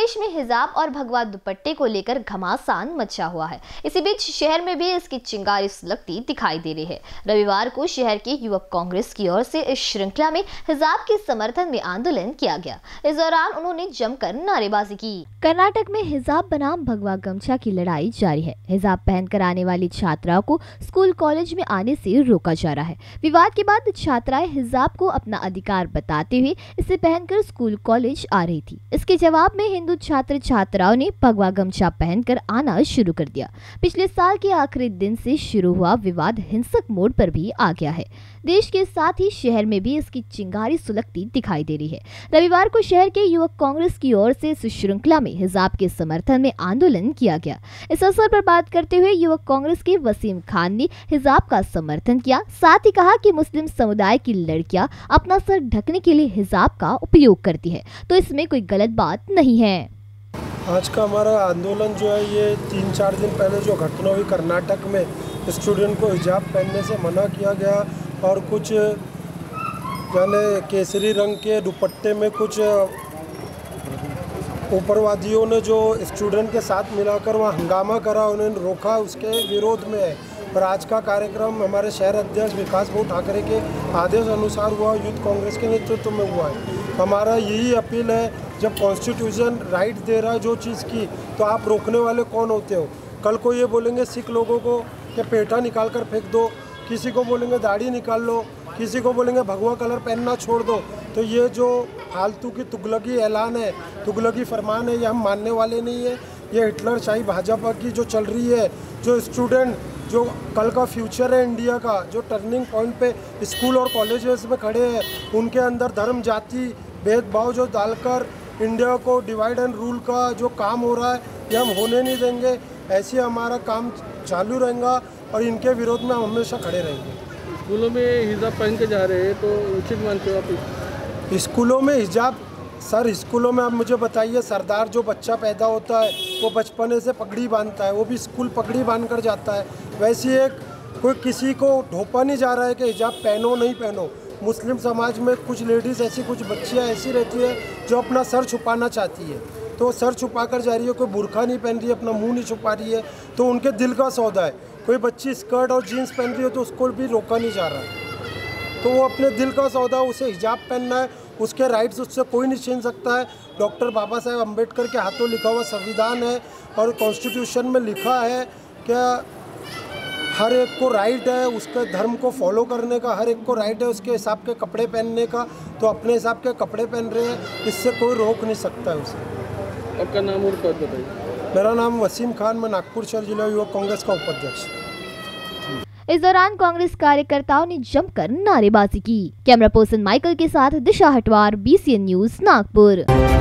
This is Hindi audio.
देश में हिजाब और भगवा दुपट्टे को लेकर घमासान मचा हुआ है। इसी बीच शहर में भी इसकी चिंगारी सुलगती दिखाई दे रही है। रविवार को शहर की युवक कांग्रेस की ओर से इस श्रृंखला में हिजाब के समर्थन में आंदोलन किया गया। इस दौरान उन्होंने जमकर नारेबाजी की। कर्नाटक में हिजाब बनाम भगवा गमछा की लड़ाई जारी है। हिजाब पहनकर आने वाली छात्राओं को स्कूल कॉलेज में आने से रोका जा रहा है। विवाद के बाद छात्राएं हिजाब को अपना अधिकार बताते हुए इसे पहनकर स्कूल कॉलेज आ रही थी। इसके जवाब में हिंदू छात्र छात्राओं ने भगवा गमछा पहनकर आना शुरू कर दिया। पिछले साल के आखिरी दिन से शुरू हुआ विवाद हिंसक मोड़ पर भी आ गया है। देश के साथ ही शहर में भी इसकी चिंगारी सुलगती दिखाई दे रही है। रविवार को शहर के युवक कांग्रेस की ओर से इस श्रृंखला में हिजाब के समर्थन में आंदोलन किया गया। इस अवसर पर बात करते हुए युवक कांग्रेस के वसीम खान ने हिजाब का समर्थन किया। साथ ही कहा कि मुस्लिम समुदाय की लड़कियां अपना सर ढकने के लिए हिजाब का उपयोग करती है, तो इसमें कोई गलत बात नहीं है। आज का हमारा आंदोलन जो है ये 3-4 दिन पहले जो घटना हुई कर्नाटक में, स्टूडेंट को हिजाब पहनने से मना किया गया और कुछ यानी केसरी रंग के दुपट्टे में कुछ उग्रवादियों ने जो स्टूडेंट के साथ मिलाकर वहाँ हंगामा करा, उन्हें रोका, उसके विरोध में है। और आज का कार्यक्रम हमारे शहर अध्यक्ष विकास भाऊ ठाकरे के आदेश अनुसार हुआ, यूथ कांग्रेस के नेतृत्व में हुआ है। हमारा यही अपील है, जब कॉन्स्टिट्यूशन राइट दे रहा है जो चीज़ की, तो आप रोकने वाले कौन होते हो? कल को ये बोलेंगे सिख लोगों को कि पेटा निकाल कर फेंक दो, किसी को बोलेंगे दाढ़ी निकाल लो, किसी को बोलेंगे भगवा कलर पहनना छोड़ दो। तो ये जो फालतू की तुगलकी ऐलान है, तुगलकी फरमान है, ये हम मानने वाले नहीं है। ये हिटलरशाही भाजपा की जो चल रही है, जो स्टूडेंट जो कल का फ्यूचर है इंडिया का, जो टर्निंग पॉइंट पे स्कूल और कॉलेजेस में खड़े हैं, उनके अंदर धर्म जाति भेदभाव जो डालकर इंडिया को डिवाइड एंड रूल का जो काम हो रहा है, ये हम होने नहीं देंगे। ऐसे हमारा काम चालू रहेगा और इनके विरोध में हम हमेशा खड़े रहेंगे। स्कूलों में हिजाब पहन के जा रहे हैं तो उचित मानते हो आप? स्कूलों में हिजाब, सर स्कूलों में आप मुझे बताइए, सरदार जो बच्चा पैदा होता है वो बचपने से पगड़ी बांधता है, वो भी स्कूल पगड़ी बांध कर जाता है। वैसे एक कोई किसी को ढोपा नहीं जा रहा है कि हिजाब पहनो नहीं पहनो। मुस्लिम समाज में कुछ लेडीज़ ऐसी, कुछ बच्चियाँ ऐसी रहती है जो अपना सर छुपाना चाहती है, तो सर छुपा कर जा रही है। कोई बुर्का नहीं पहन रही है, अपना मुंह नहीं छुपा रही है, तो उनके दिल का सौदा है। कोई बच्ची स्कर्ट और जीन्स पहन रही है तो उसको भी रोका नहीं जा रहा है, तो वो अपने दिल का सौदा, उसे हिजाब पहनना है, उसके राइट्स उससे कोई नहीं छीन सकता है। डॉक्टर बाबा साहेब अम्बेडकर के हाथों लिखा हुआ संविधान है और कॉन्स्टिट्यूशन में लिखा है कि हर एक को राइट है उसके धर्म को फॉलो करने का, हर एक को राइट है उसके हिसाब के कपड़े पहनने का। तो अपने हिसाब के कपड़े पहन रहे हैं, इससे कोई रोक नहीं सकता है उसे। आपका नाम और पद बताइए। मेरा नाम वसीम खान, मैं नागपुर शहर जिला युवक कांग्रेस का उपाध्यक्ष। इस दौरान कांग्रेस कार्यकर्ताओं ने जमकर नारेबाजी की। कैमरा पर्सन माइकल के साथ दिशा हटवार, BCN न्यूज नागपुर।